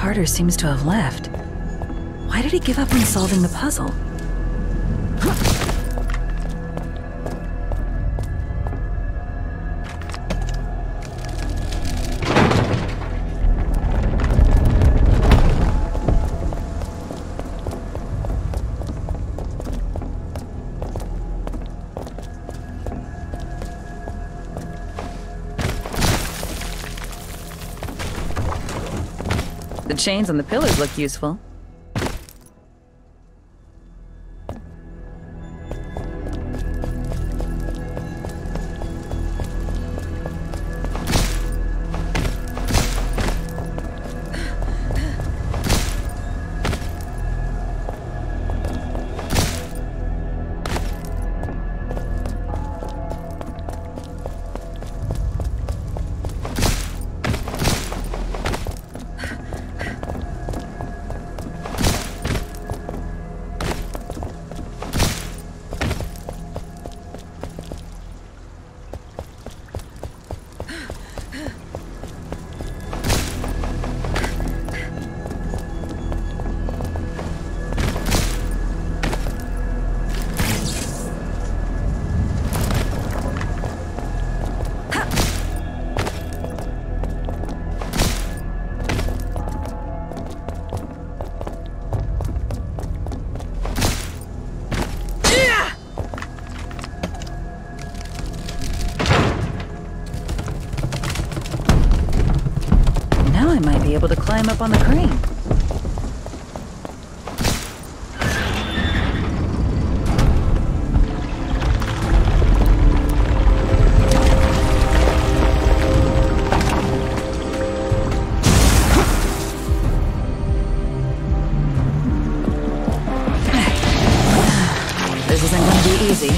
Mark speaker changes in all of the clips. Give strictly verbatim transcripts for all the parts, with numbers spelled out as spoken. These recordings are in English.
Speaker 1: Carter seems to have left. Why did he give up on solving the puzzle? The chains on the pillars look useful. I might be able to climb up on the crane. This isn't going to be easy.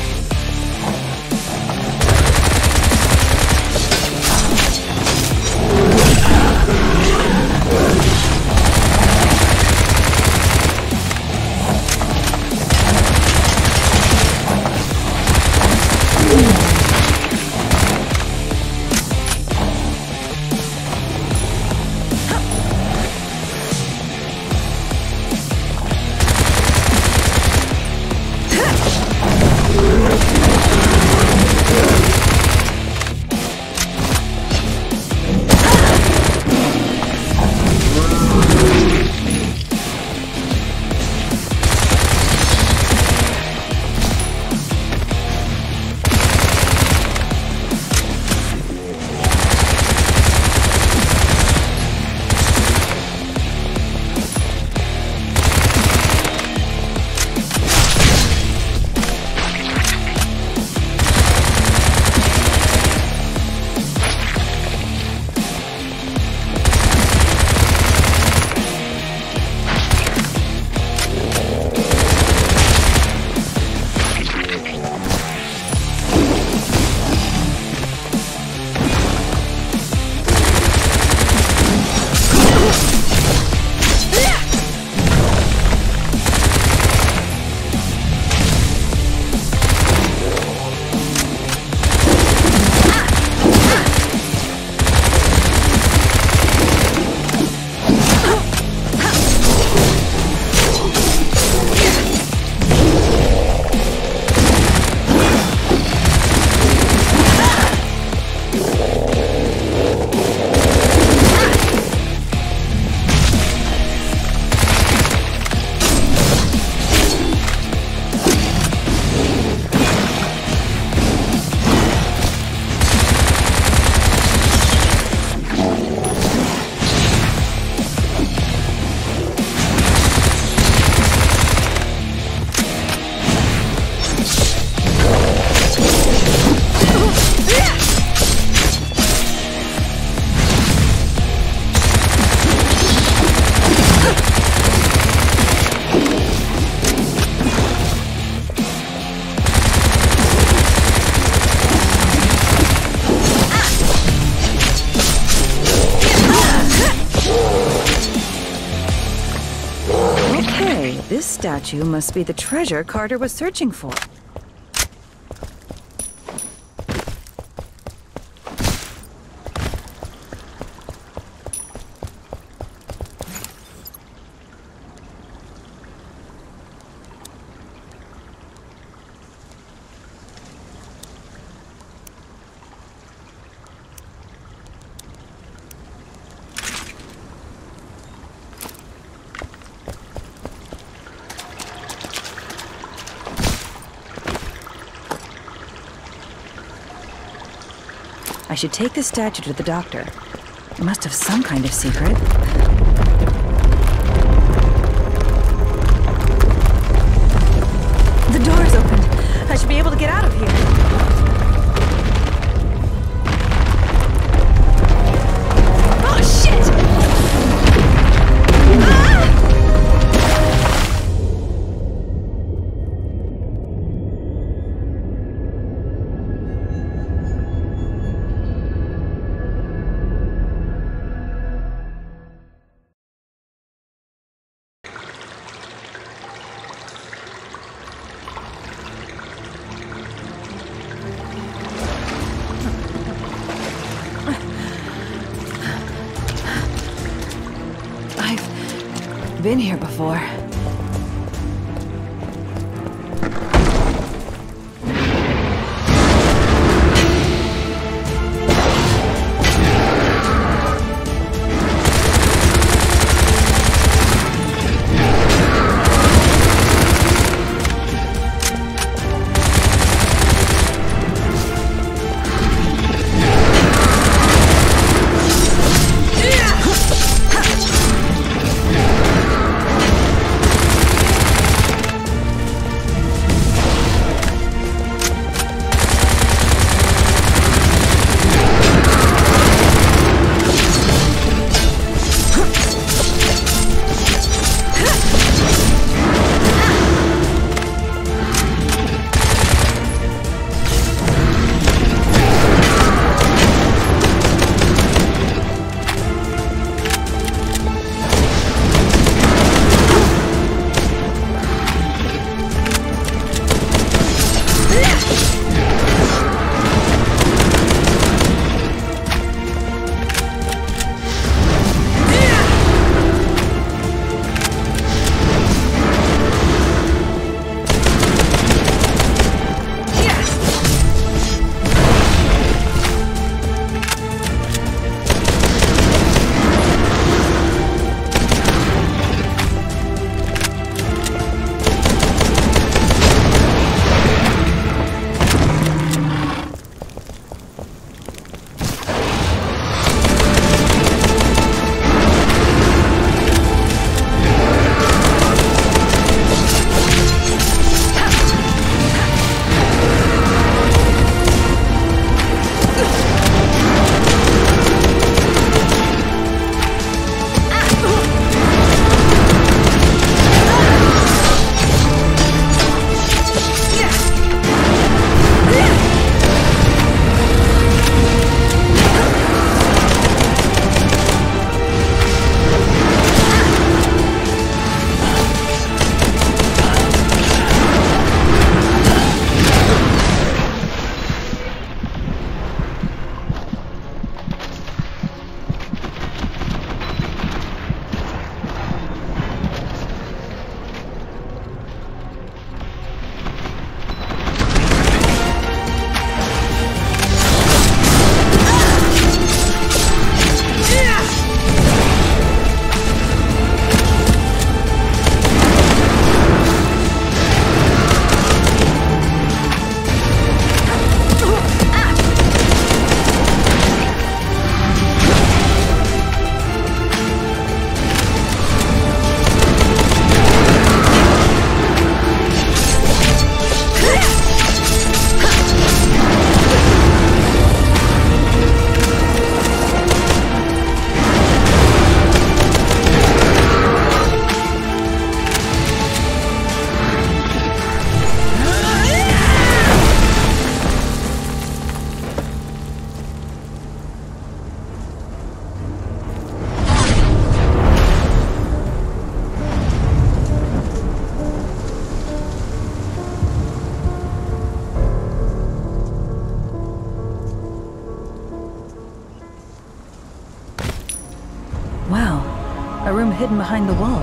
Speaker 1: This statue must be the treasure Carter was searching for. should take this statue to the doctor. It must have some kind of secret. The door is open. I should be able to get out of here. Oh, shit! Ah! Been here before. A room hidden behind the wall.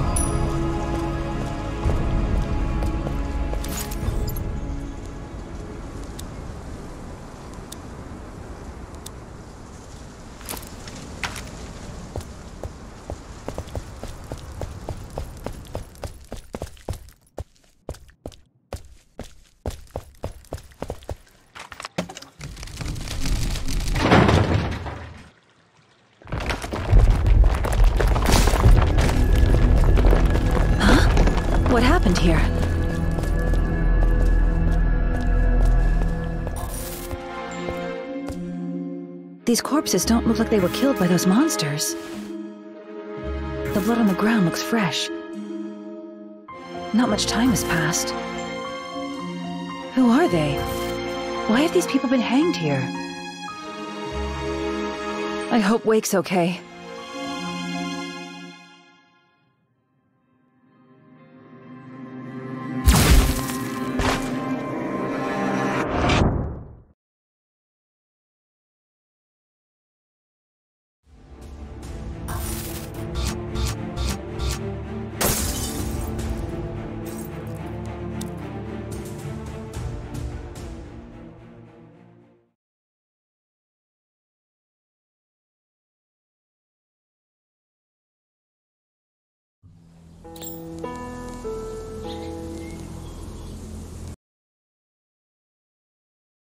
Speaker 1: happened here? These corpses don't look like they were killed by those monsters. The blood on the ground looks fresh. Not much time has passed. Who are they? Why have these people been hanged here? I hope Wake's okay.